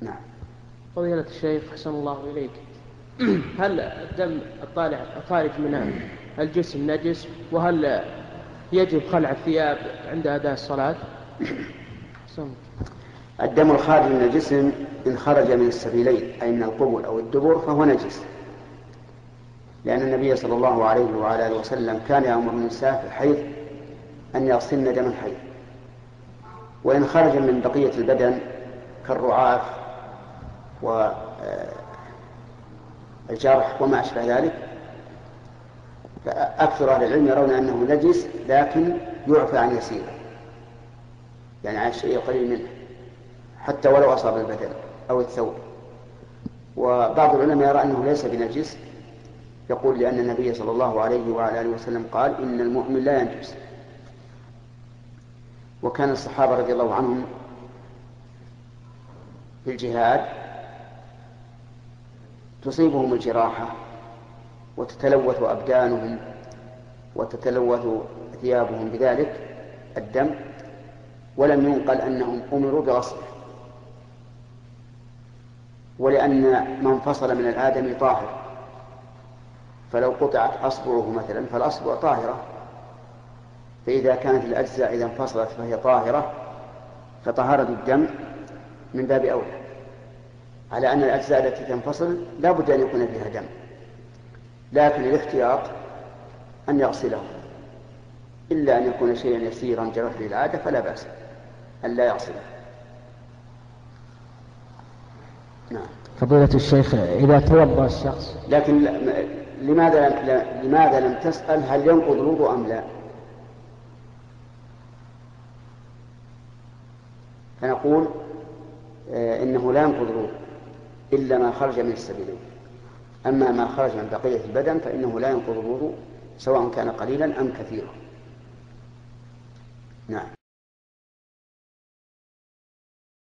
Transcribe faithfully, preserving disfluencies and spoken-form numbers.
نعم. فضيلة الشيخ أحسن الله إليك، هل الدم الطالع الخارج من الجسم نجس؟ وهل يجب خلع الثياب عند أداء الصلاة؟ الدم الخارج من الجسم إن خرج من السبيلين أي من القبل أو الدبر فهو نجس، لأن النبي صلى الله عليه وعلى آله وسلم كان يأمر النساء في الحيض أن يغسلن دم الحيض. وإن خرج من بقية البدن كالرعاف والجرح وما أشبه ذلك فأكثر أهل العلم يرون أنه نجس لكن يعفى عن يسيره، يعني عن شيء قليل منه حتى ولو أصاب البدن أو الثوب. وبعض العلماء يرى أنه ليس بنجس، يقول لأن النبي صلى الله عليه وعلى آله وسلم قال إن المؤمن لا ينجس. وكان الصحابة رضي الله عنهم في الجهاد تصيبهم الجراحة وتتلوث أبدانهم وتتلوث ثيابهم بذلك الدم، ولم ينقل أنهم أمروا بغسله، ولأن من فصل من الآدم طاهر، فلو قطعت أصبعه مثلا فالأصبع طاهرة، فإذا كانت الأجزاء إذا انفصلت فهي طاهرة، فطهارة الدم من باب أولى، على أن الأجزاء التي تنفصل لا بد أن يكون فيها دم، لكن الاحتياط أن يغسله، إلا أن يكون شيئا يسيرا جرت به العادة فلا بأس أن لا يغسله. نعم. فضيلة الشيخ، إذا توضأ الشخص لكن لماذا لماذا لم تسأل هل ينقض الوضوء أم لا؟ فنقول إنه لا ينقض الوضوء إلا ما خرج من السبيلين، أما ما خرج من بقية البدن فإنه لا ينقض الوضوء سواء كان قليلا أم كثيرا. نعم.